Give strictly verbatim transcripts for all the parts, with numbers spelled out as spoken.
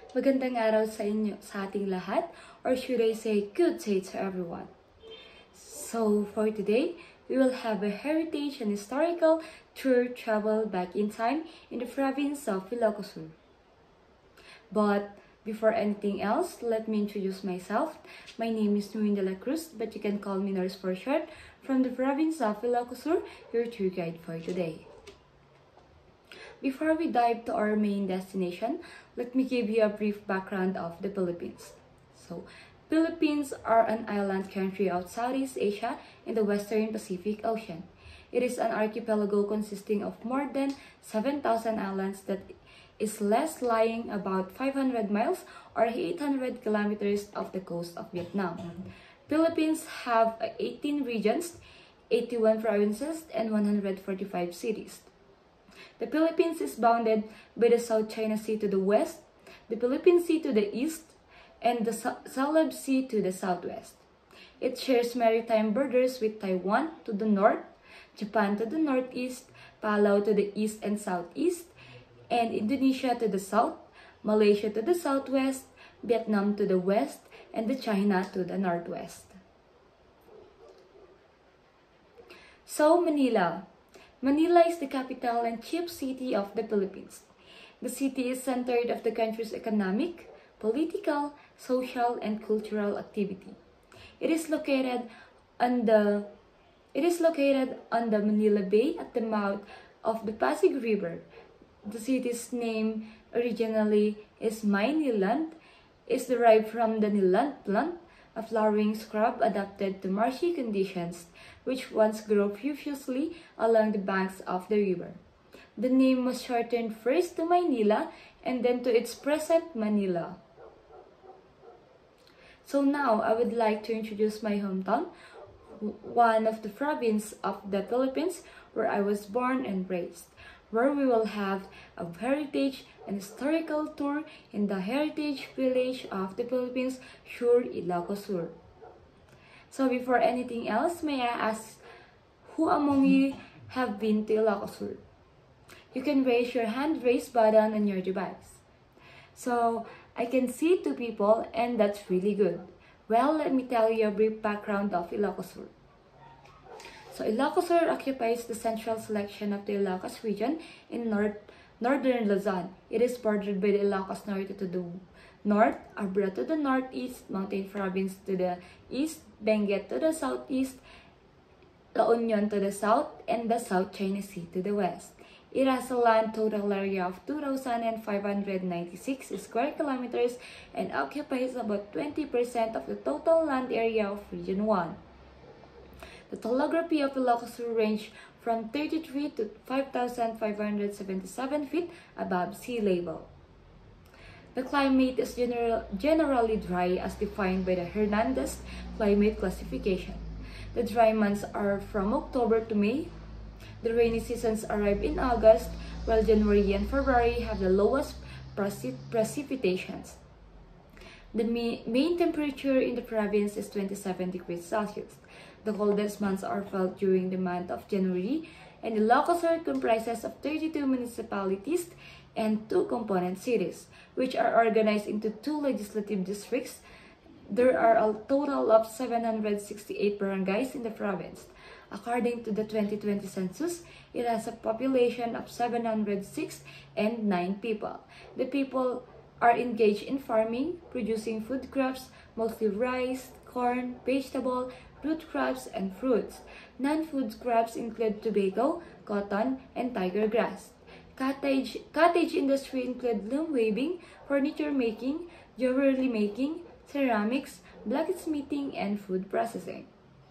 Magandang araw sa inyo, sa ating lahat, or should I say good day to everyone. So for today, we will have a heritage and historical tour travel back in time in the province of Ilocos Sur. But before anything else, let me introduce myself. My name is Nurin de la Cruz, but you can call me Nurse for short, from the province of Ilocos Sur, your tour guide for today. Before we dive to our main destination, let me give you a brief background of the Philippines. So, Philippines are an island country of Southeast Asia in the Western Pacific Ocean. It is an archipelago consisting of more than seven thousand islands that is less lying about five hundred miles or eight hundred kilometers off the coast of Vietnam. Philippines have eighteen regions, eighty-one provinces, and one hundred forty-five cities. The Philippines is bounded by the South China Sea to the west, the Philippine Sea to the east, and the Celeb Sea to the southwest. It shares maritime borders with Taiwan to the north, Japan to the northeast, Palau to the east and southeast, and Indonesia to the south, Malaysia to the southwest, Vietnam to the west, and the China to the northwest. So, Manila. Manila is the capital and chief city of the Philippines. The city is centered of the country's economic, political, social, and cultural activity. It is located on the it is located on the Manila Bay at the mouth of the Pasig River. The city's name originally is Mayniland, is derived from the nilant plant, a flowering scrub adapted to marshy conditions, which once grew profusely along the banks of the river. The name was shortened first to Maynila and then to its present Manila. So now I would like to introduce my hometown, one of the province of the Philippines where I was born and raised, where we will have a heritage and historical tour in the heritage village of the Philippines, Sur, Ilocos Sur. So before anything else, may I ask, who among you have been to Ilocos Sur? You can raise your hand raise button on your device. So I can see two people, and that's really good. Well, let me tell you a brief background of Ilocos Sur. So Ilocos Sur occupies the central selection of the Ilocos region in north, northern Luzon. It is bordered by the Ilocos Norte to the north, Abra to the northeast, Mountain Province to the east, Benguet to the southeast, La Union to the south, and the South China Sea to the west. It has a land total area of two thousand five hundred ninety-six square kilometers and occupies about twenty percent of the total land area of Region one. The topography of Ilocos Sur range from thirty-three to five thousand five hundred seventy-seven feet above sea level. The climate is general, generally dry as defined by the Hernandez climate classification. The dry months are from October to May. The rainy seasons arrive in August, while January and February have the lowest precip precipitations. The main temperature in the province is twenty-seven degrees Celsius. The coldest months are felt during the month of January, and Ilocos Sur comprises of thirty-two municipalities and two component cities, which are organized into two legislative districts. There are a total of seven hundred sixty-eight barangays in the province. According to the twenty twenty census, it has a population of seven hundred six and nine people. The people are engaged in farming, producing food crops, mostly rice, corn, vegetable, root crops, and fruits. Non-food crops include tobacco, cotton, and tiger grass. Cottage, cottage industry include loom weaving, furniture making, jewelry making, ceramics, blacksmithing, and food processing.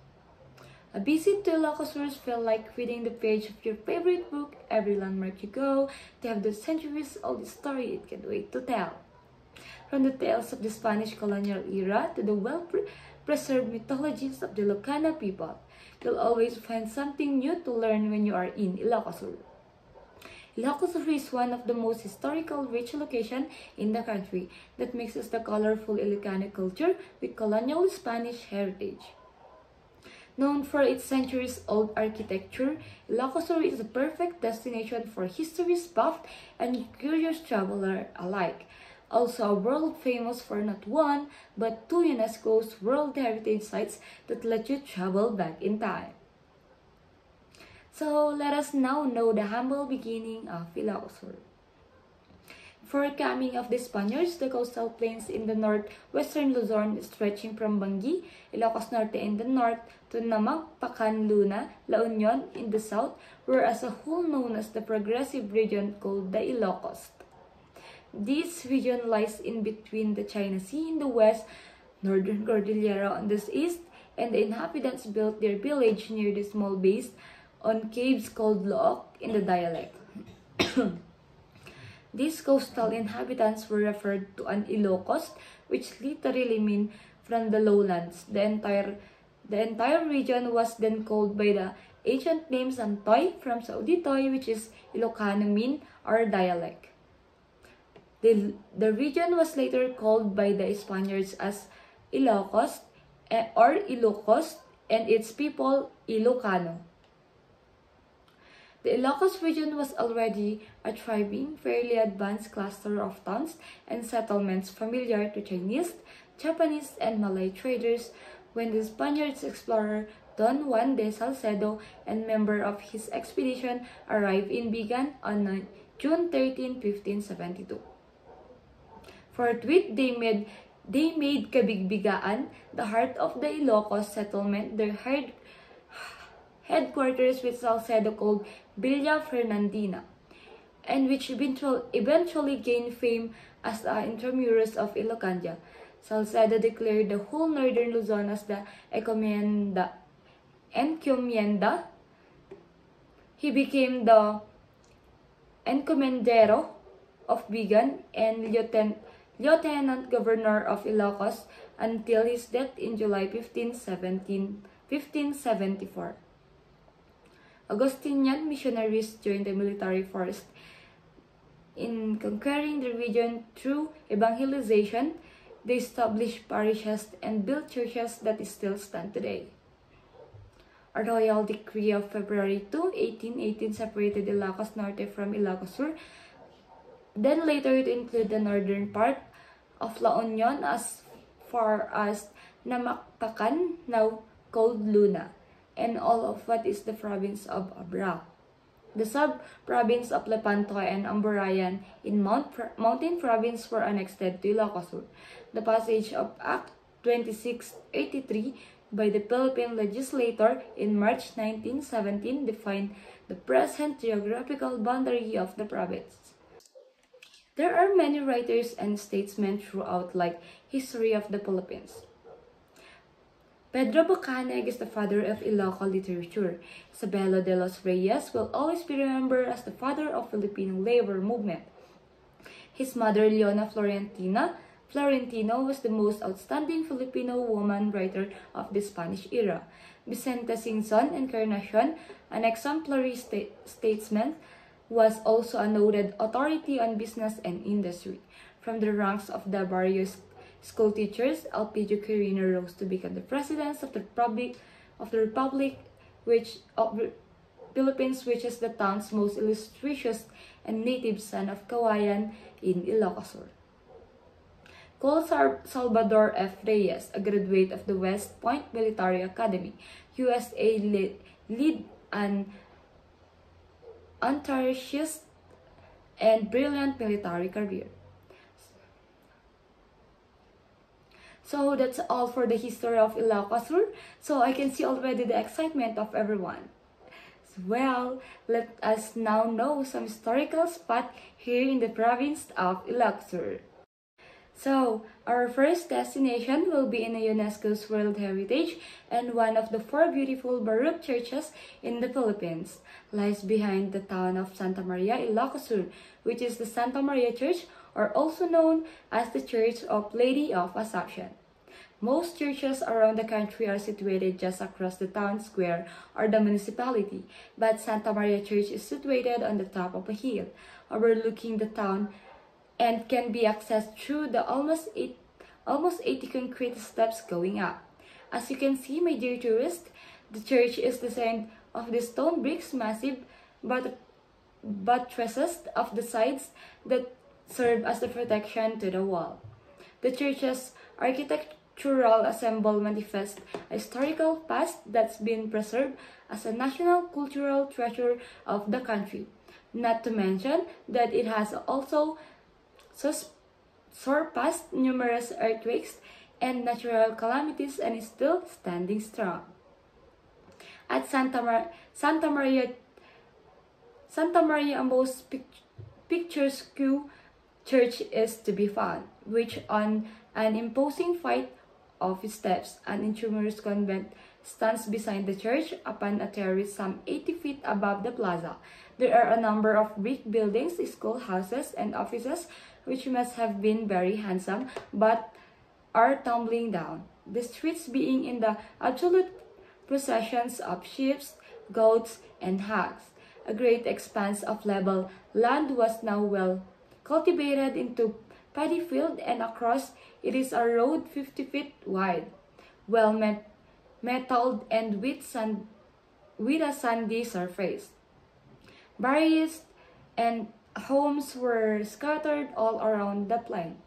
A visit to Ilocos Sur feel like reading the page of your favorite book. Every landmark you go, they have the centuries-old story it can't wait to tell. From the tales of the Spanish colonial era to the well-preserved mythologies of the Ilocano people, you'll always find something new to learn when you are in Ilocos Sur. Ilocos Sur is one of the most historical rich locations in the country that mixes the colorful Ilocano culture with colonial Spanish heritage. Known for its centuries-old architecture, Ilocos Sur is a perfect destination for history buff and curious traveler alike. also world famous for not one, but two UNESCO's World Heritage Sites that let you travel back in time. So let us now know the humble beginning of Ilocos Sur. Before coming of the Spaniards, the coastal plains in the northwestern Luzon stretching from Bangui, Ilocos Norte in the north to Namapacan, Luna, La Union in the south were as a whole known as the progressive region called the Ilocos. This region lies in between the China Sea in the west, northern Cordillera on the east, and the inhabitants built their village near the small base on caves called Look in the dialect. These coastal inhabitants were referred to as Ilocos, which literally mean from the lowlands. The entire, the entire region was then called by the ancient name Santoy from Saudi Toy, which is Ilocano mean or dialect. The, the region was later called by the Spaniards as Ilocos or Ilocos and its people Ilocano. The Ilocos region was already a thriving, fairly advanced cluster of towns and settlements familiar to Chinese, Japanese, and Malay traders when the Spaniards explorer Don Juan de Salcedo and member of his expedition arrived in Bigan on June thirteenth, fifteen seventy-two. Forthwith, they made, they made Kabigbigaan, the heart of the Ilocos settlement, their head, headquarters, which Salcedo called Villa Fernandina, and which eventual, eventually gained fame as the Intramuros of Ilocandia. Salcedo declared the whole northern Luzon as the Encomienda. Encomienda. He became the Encomendero of Bigan and Lieutenant, Lieutenant Governor of Ilocos until his death in July fifteenth, fifteen seventy-four. Augustinian missionaries joined the military force in conquering the region through evangelization. They established parishes and built churches that still stand today. A royal decree of February second, eighteen eighteen separated Ilocos Norte from Ilocos Sur, then later to include the northern part of La Union as far as Namapacan, now called Luna, and all of what is the province of Abra. The sub-province of Lepanto and Amburayan in Mount Mountain Province were annexed to Ilocos Sur. The passage of Act twenty-six eighty-three by the Philippine legislator in March nineteen seventeen defined the present geographical boundary of the province. There are many writers and statesmen throughout like history of the Philippines. Pedro Bocaneg is the father of Ilocos literature. Isabelo de los Reyes will always be remembered as the father of Filipino labor movement. His mother, Leona Florentina Florentino, was the most outstanding Filipino woman writer of the Spanish era. Vicente Singson Encarnacion, an exemplary sta statesman, was also a noted authority on business and industry. From the ranks of the various school teachers, Elpidio Quirino rose to become the president of the Republic of the Republic, which of the Philippines, which is the town's most illustrious and native son of Kawayan in Ilocos Sur. Cole Salvador F. Reyes, a graduate of the West Point Military Academy, U S A, lead, lead an untouched and brilliant military career. So that's all for the history of Ilocos Sur. So I can see already the excitement of everyone. Well, let us now know some historical spot here in the province of Ilocos Sur. So, our first destination will be in a UNESCO's World Heritage, and one of the four beautiful Baroque churches in the Philippines lies behind the town of Santa Maria, Ilocos Sur, which is the Santa Maria Church, or also known as the Church of Lady of Assumption. Most churches around the country are situated just across the town square or the municipality, but Santa Maria Church is situated on the top of a hill, overlooking the town, and can be accessed through the almost eight, almost eighty concrete steps going up. As you can see, my dear tourist, the church is designed of the stone bricks, massive but buttresses of the sides that serve as the protection to the wall. The church's architectural ensemble manifests a historical past that's been preserved as a national cultural treasure of the country. Not to mention that it has also sus- surpassed numerous earthquakes and natural calamities and is still standing strong. At Santa, Mar- Santa Maria, Santa Maria, a most pic- picturesque church is to be found, which on an imposing flight of steps, an intrumerous convent stands beside the church upon a terrace some eighty feet above the plaza. There are a number of brick buildings, schoolhouses, and offices, which must have been very handsome, but are tumbling down. The streets being in the absolute processions of sheep, goats, and hogs. A great expanse of level land was now well cultivated into paddy field, and across it is a road fifty feet wide, well met metalled and with sand with a sandy surface. Barriers and homes were scattered all around the plain.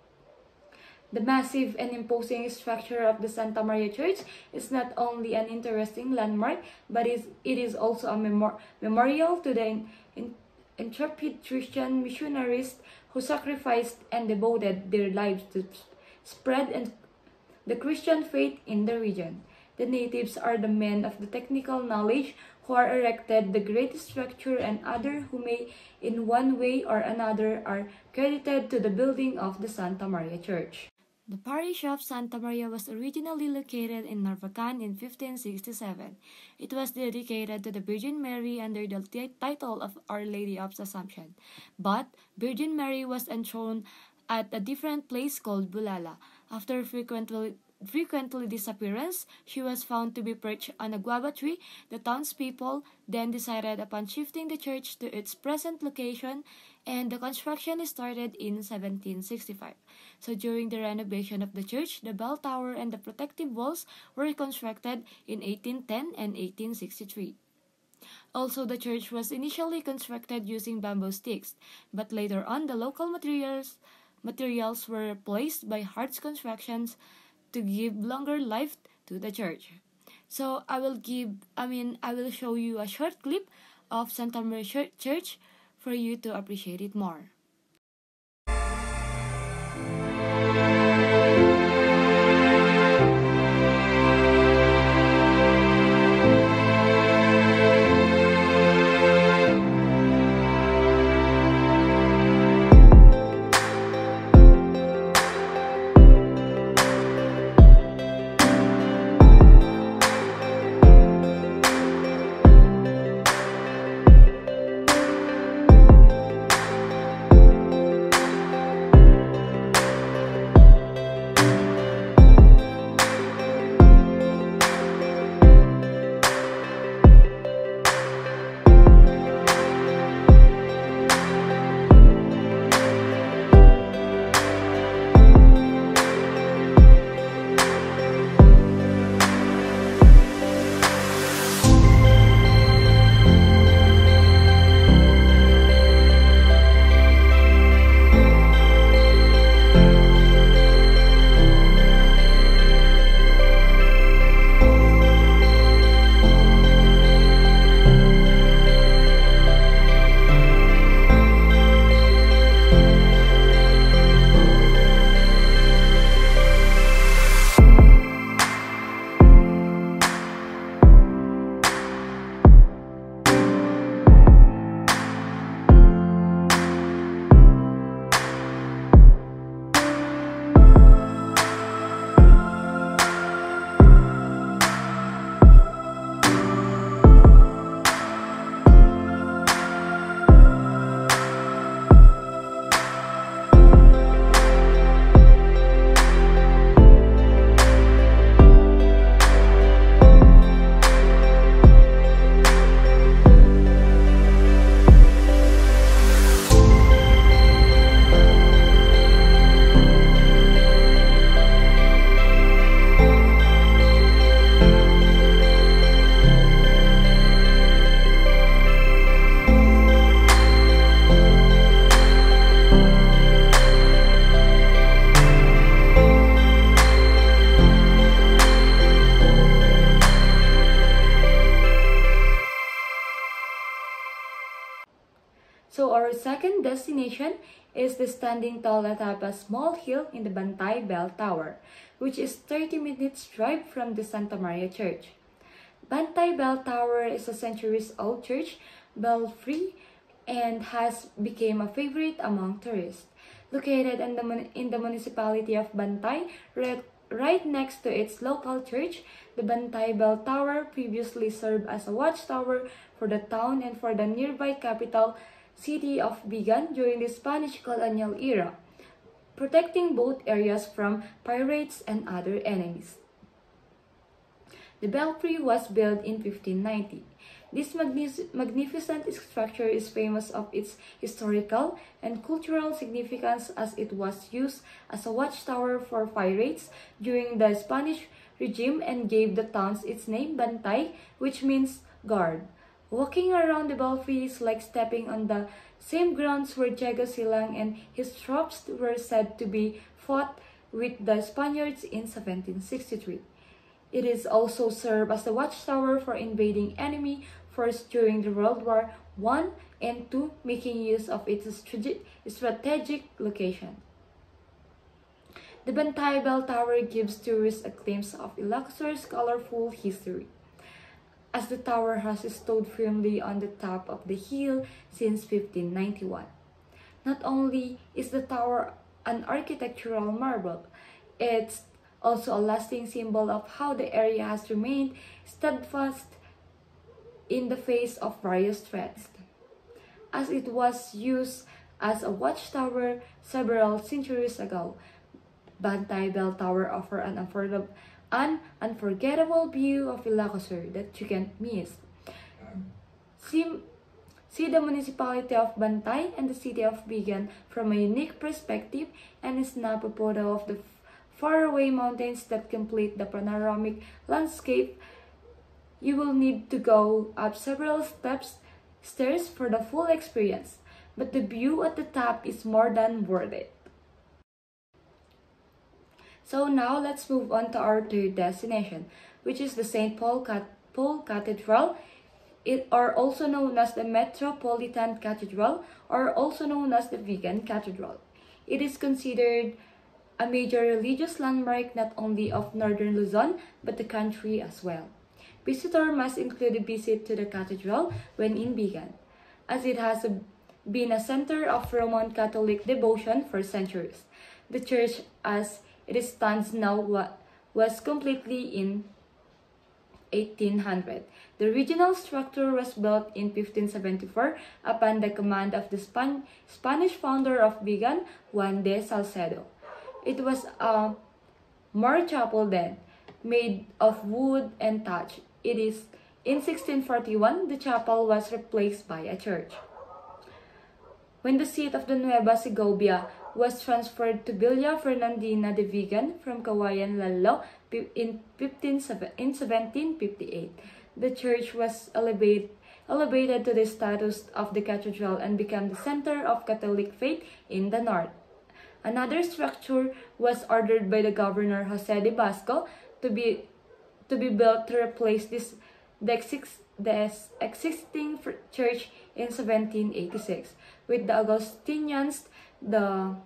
The massive and imposing structure of the Santa Maria Church is not only an interesting landmark, but is, it is also a memor memorial to the in, in, intrepid Christian missionaries who sacrificed and devoted their lives to spread and the Christian faith in the region. The natives are the men of the technical knowledge who are erected the great structure, and others who may in one way or another are credited to the building of the Santa Maria Church. The parish of Santa Maria was originally located in Narvacan in fifteen sixty-seven. It was dedicated to the Virgin Mary under the title of Our Lady of Assumption, but Virgin Mary was enthroned at a different place called Bulala. After frequently frequently disappearance, she was found to be perched on a guava tree. The townspeople then decided upon shifting the church to its present location, and the construction started in seventeen sixty-five. So during the renovation of the church, the bell tower and the protective walls were constructed in eighteen ten and eighteen sixty-three. Also, the church was initially constructed using bamboo sticks, but later on the local materials materials were replaced by hards constructions to give longer life to the church. So I will give, I mean, I will show you a short clip of Santa Maria Church for you to appreciate it more. destination is the standing tall atop a small hill in the Bantay Bell Tower, which is thirty minutes drive from the Santa Maria Church. Bantay Bell Tower is a centuries-old church belfry and has become a favorite among tourists. Located in the, in the municipality of Bantay, right, right next to its local church, the Bantay Bell Tower previously served as a watchtower for the town and for the nearby capital city of Vigan during the Spanish colonial era, protecting both areas from pirates and other enemies. The belfry was built in fifteen ninety. This magnificent structure is famous of its historical and cultural significance as it was used as a watchtower for pirates during the Spanish regime and gave the town its name Bantay, which means guard. Walking around the belfry is like stepping on the same grounds where Diego Silang and his troops were said to be fought with the Spaniards in seventeen sixty-three. It is also served as a watchtower for invading enemy forces during the World War One and Two, making use of its strategic location. The Bantay Bell Tower gives tourists a glimpse of Ilocosur's colorful history, as the tower has stood firmly on the top of the hill since fifteen ninety-one. Not only is the tower an architectural marvel, it's also a lasting symbol of how the area has remained steadfast in the face of various threats, as it was used as a watchtower several centuries ago. Bantay Bell Tower offers an affordable, an unforgettable view of Ilocosur that you can't miss. See, see the municipality of Bantay and the city of Vigan from a unique perspective and snap a photo of the faraway mountains that complete the panoramic landscape. You will need to go up several steps stairs for the full experience, but the view at the top is more than worth it. So now let's move on to our third destination, which is the Saint Paul, Cat Paul Cathedral. It are also known as the Metropolitan Cathedral, or also known as the Vigan Cathedral. It is considered a major religious landmark not only of northern Luzon but the country as well. Visitor must include a visit to the cathedral when in Vigan, as it has a, been a center of Roman Catholic devotion for centuries. The church, as it stands now, was completely in eighteen hundred. The original structure was built in fifteen seventy-four upon the command of the Span Spanish founder of Vigan, Juan de Salcedo. It was a more chapel then, made of wood and thatch. It is in sixteen forty-one, the chapel was replaced by a church. When the seat of the Nueva Segovia was transferred to Villa Fernandina de Vigan from Kawayan Lalo in, in seventeen fifty-eight, the church was elevated, elevated to the status of the cathedral and became the center of Catholic faith in the north. Another structure was ordered by the governor Jose de Basco to be to be built to replace this the, exis, the existing church in seventeen eighty-six. With the Augustinians, the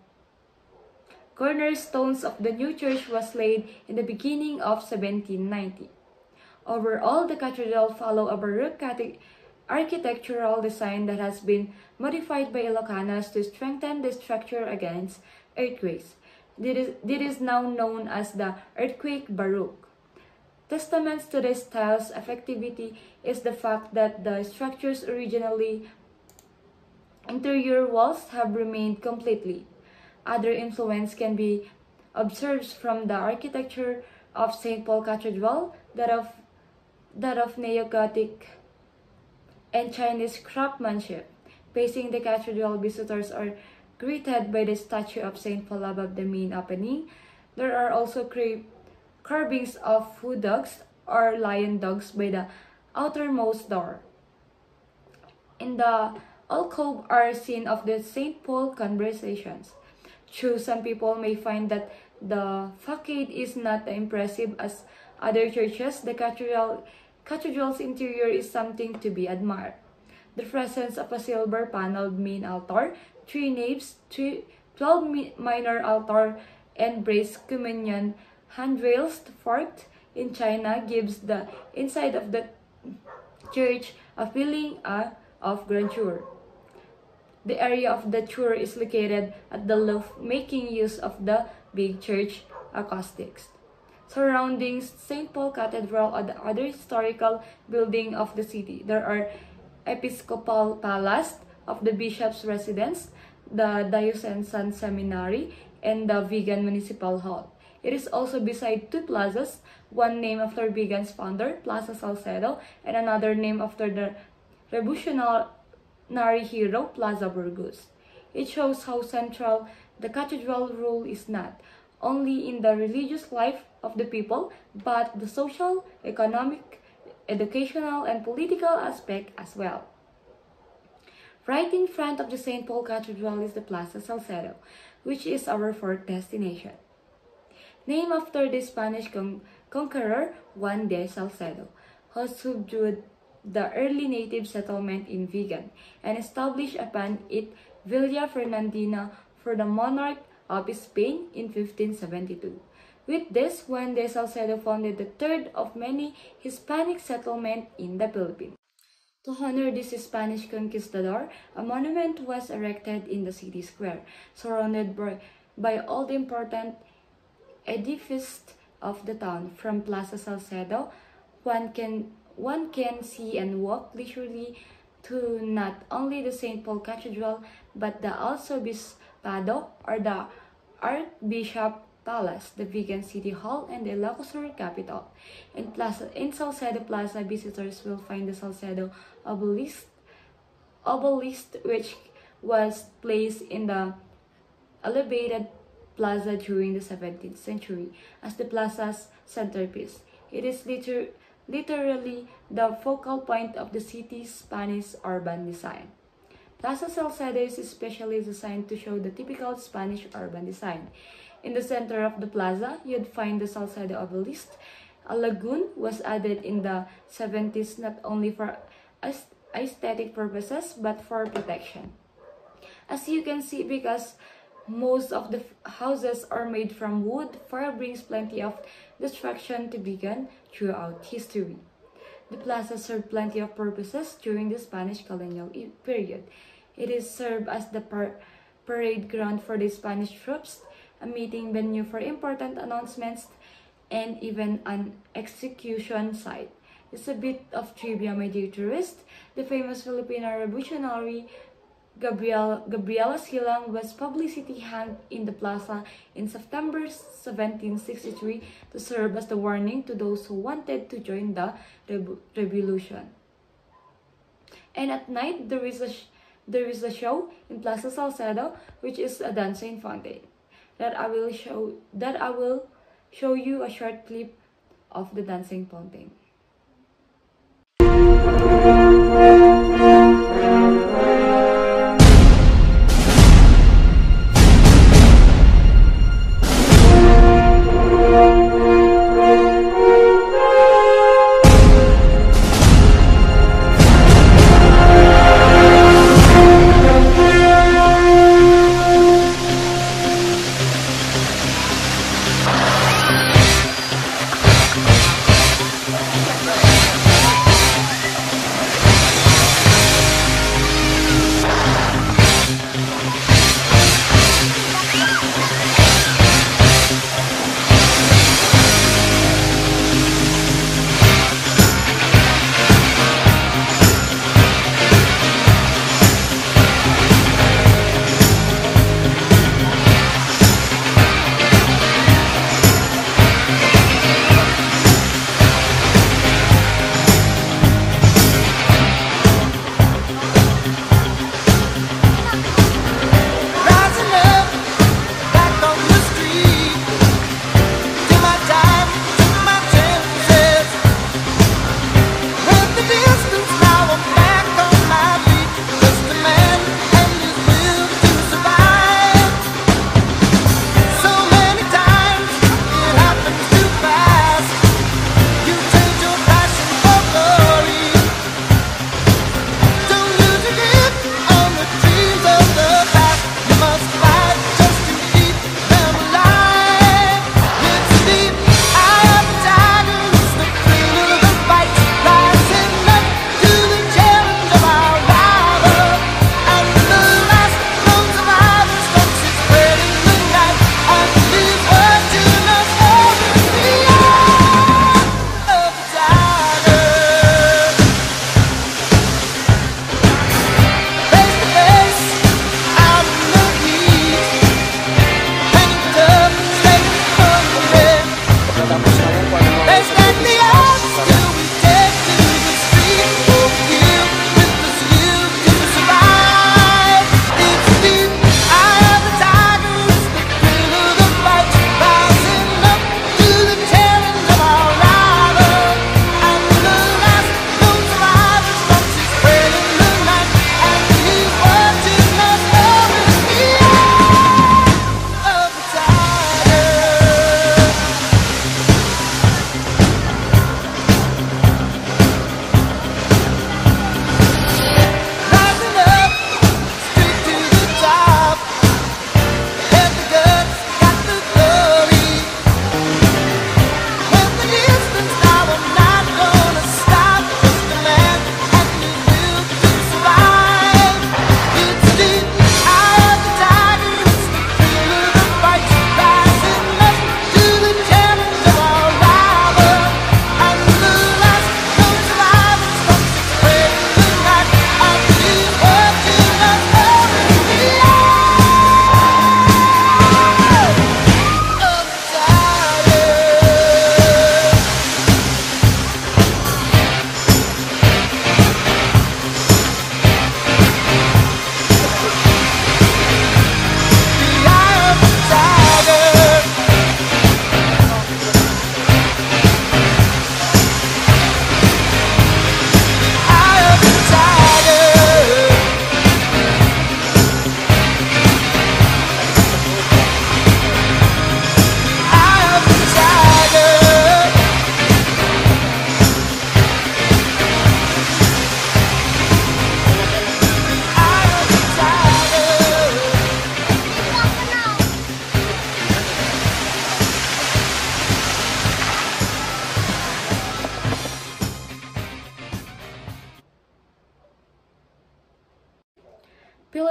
cornerstones of the new church was laid in the beginning of seventeen ninety. Overall, the cathedral follows a Baroque architectural design that has been modified by Ilocanos to strengthen the structure against earthquakes. This is, this is now known as the Earthquake Baroque. Testaments to the style's effectivity is the fact that the structure's originally interior walls have remained completely. Other influence can be observed from the architecture of Saint Paul Cathedral, that of, that of Neo-Gothic and Chinese craftsmanship. Facing the cathedral, visitors are greeted by the statue of Saint Paul above the main opening. There are also carvings of food dogs or lion dogs by the outermost door. In the alcove are seen of the Saint Paul conversations. True, some people may find that the facade is not as impressive as other churches. The cathedral, cathedral's interior is something to be admired. The presence of a silver-paneled main altar three naves, three, twelve mi minor altar, and braised communion handrails forked in China gives the inside of the church a feeling uh, of grandeur. The area of the tour is located at the loft, making use of the big church acoustics. Surrounding Saint Paul Cathedral are the other historical building of the city. There are Episcopal Palace of the Bishop's Residence, the Diocesan Seminary, and the Vigan Municipal Hall. It is also beside two plazas, one named after Vigan's founder, Plaza Salcedo, and another named after the revolutionary hero, Plaza Burgos. It shows how central the cathedral role is not only in the religious life of the people, but the social, economic, educational, and political aspect as well. Right in front of the Saint Paul Cathedral is the Plaza Salcedo, which is our fourth destination. Named after the Spanish con conqueror Juan de Salcedo, who subdued the early native settlement in Vigan and established upon it Villa Fernandina for the monarch of Spain in fifteen seventy-two. With this, Juan de Salcedo founded the third of many Hispanic settlements in the Philippines. To honor this Spanish conquistador, a monument was erected in the city square, surrounded by, by all the important edifices of the town. From Plaza Salcedo, one can, one can see and walk leisurely to not only the Saint Paul Cathedral, but the Arzobispado or the Archbishop Palace, the Vigan City Hall, and the Ilocos capital. In, Plaza, in Salcedo Plaza, visitors will find the Salcedo obelisk, obelisk which was placed in the elevated plaza during the seventeenth century as the plaza's centerpiece. It is liter literally the focal point of the city's Spanish urban design. Plaza Salcedo is especially designed to show the typical Spanish urban design. In the center of the plaza, you'd find the Salcedo obelisk. A lagoon was added in the seventies not only for aesthetic purposes but for protection. As you can see, because most of the houses are made from wood, fire brings plenty of destruction to Vigan throughout history. The plaza served plenty of purposes during the Spanish colonial period. It is served as the par parade ground for the Spanish troops, a meeting venue for important announcements, and even an execution site. It's a bit of trivia, my dear tourists. The famous Filipino revolutionary Gabriel, Gabriela Silang was publicity hanged in the plaza in September seventeen sixty-three to serve as the warning to those who wanted to join the rev revolution. And at night, there is a there is a show in Plaza Salcedo, which is a dancing fountain. That I will show that I will show you a short clip of the dancing fountain.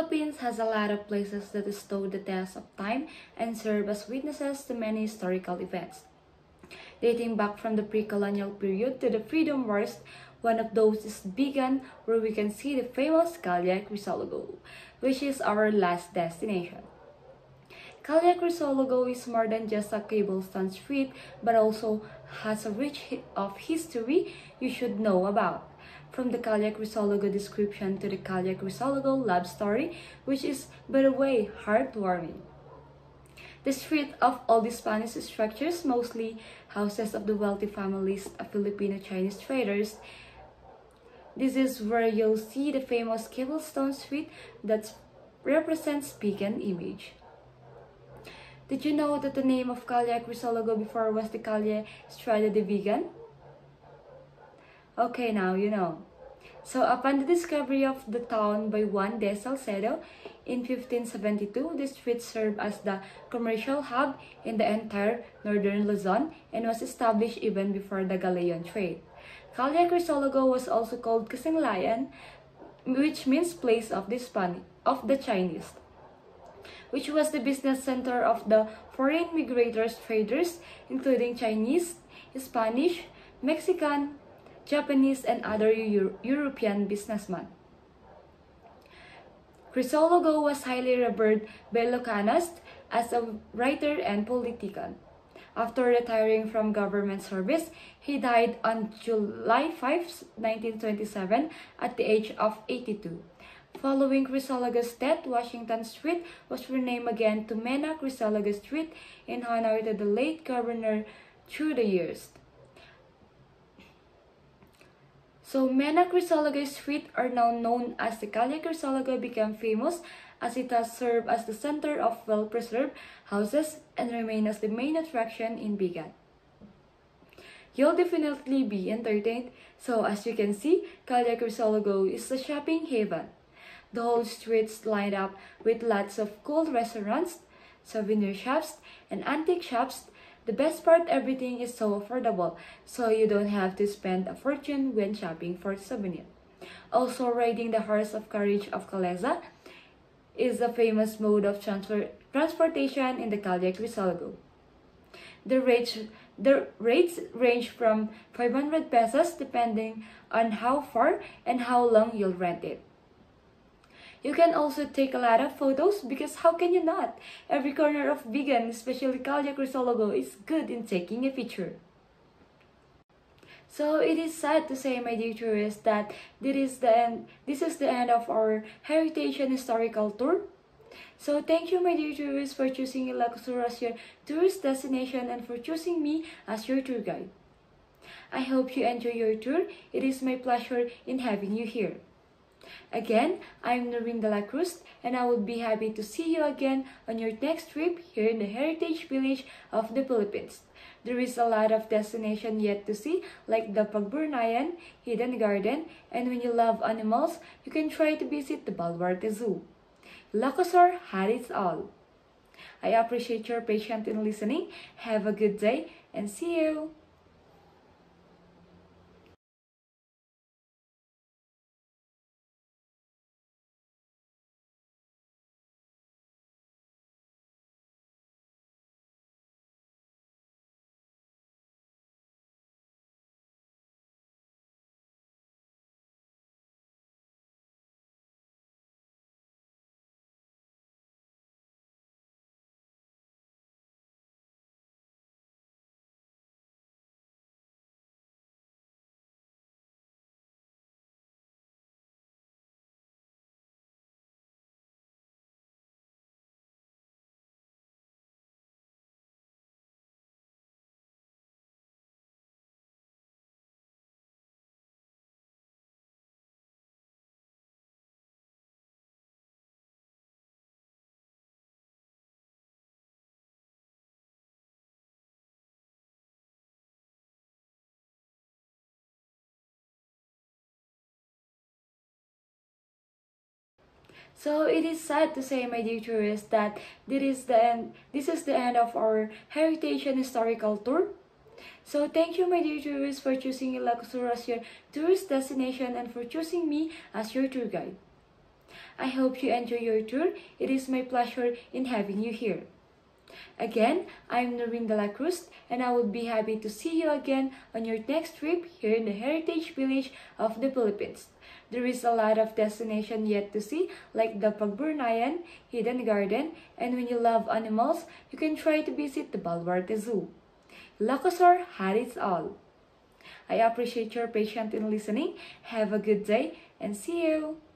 Philippines has a lot of places that stood the test of time and serve as witnesses to many historical events. Dating back from the pre-colonial period to the Freedom Wars, one of those is Bigan, where we can see the famous Calle Crisologo, which is our last destination. Calle Crisologo is more than just a cobblestone street, but also has a rich hi of history you should know about. From the Calle Crisologo description to the Calle Crisologo love story, which is, by the way, heartwarming. The street of all the Spanish structures, mostly houses of the wealthy families of Filipino-Chinese traders. This is where you'll see the famous cobblestone street that represents Bigan image. Did you know that the name of Calle Crisologo before was the Calle Estrada de Bigan? Okay, now you know. So upon the discovery of the town by Juan de Salcedo in fifteen seventy-two, the street served as the commercial hub in the entire northern Luzon and was established even before the galleon trade. Calle Crisologo was also called Kasinglayan, which means place of the Spanish, of the Chinese, which was the business center of the foreign migrators traders, including Chinese, Spanish, Mexican, Japanese, and other Euro European businessmen. Crisologo was highly revered by Ilocanos as a writer and politician. After retiring from government service, he died on July fifth, nineteen twenty-seven at the age of eighty-two. Following Crisologo's death, Washington Street was renamed again to Mena Crisologo Street in honor to the late governor through the years. So Mena Crisologo Street are now known as the Calle Crisologo became famous as it has served as the center of well-preserved houses and remain as the main attraction in Bigan. You'll definitely be entertained, so as you can see, Calle Crisologo is a shopping haven. The whole street's lined up with lots of cool restaurants, souvenir shops, and antique shops. The best part, everything is so affordable, so you don't have to spend a fortune when shopping for souvenir. Also, riding the horse of carriage of Caleza is a famous mode of transfer transportation in the Calle Crisologo. The rates, the rates range from five hundred pesos depending on how far and how long you'll rent it. You can also take a lot of photos because how can you not? Every corner of Bigan, especially Calle Crisologo, is good in taking a picture. So it is sad to say, my dear tourists, that this is the end, this is the end of our heritage and historical tour. So thank you, my dear tourists, for choosing Ilocos as your tourist destination and for choosing me as your tour guide. I hope you enjoy your tour. It is my pleasure in having you here. Again, I'm Noreen de la Cruz, and I would be happy to see you again on your next trip here in the Heritage Village of the Philippines. There is a lot of destination yet to see, like the Pagburnayan, Hidden Garden, and when you love animals, you can try to visit the Baluarte Zoo. Ilocos had it all. I appreciate your patience in listening. Have a good day and see you! So it is sad to say, my dear tourists, that this is the end. This is the end of our heritage and historical tour. So thank you, my dear tourists, for choosing Ilocos as your tourist destination and for choosing me as your tour guide. I hope you enjoy your tour. It is my pleasure in having you here. Again, I'm Noreen de la Cruz, and I would be happy to see you again on your next trip here in the Heritage Village of the Philippines. There is a lot of destination yet to see, like the Pagburnayan, Hidden Garden, and when you love animals, you can try to visit the Baluarte Zoo. Ilocosur had it all. I appreciate your patience in listening. Have a good day and see you!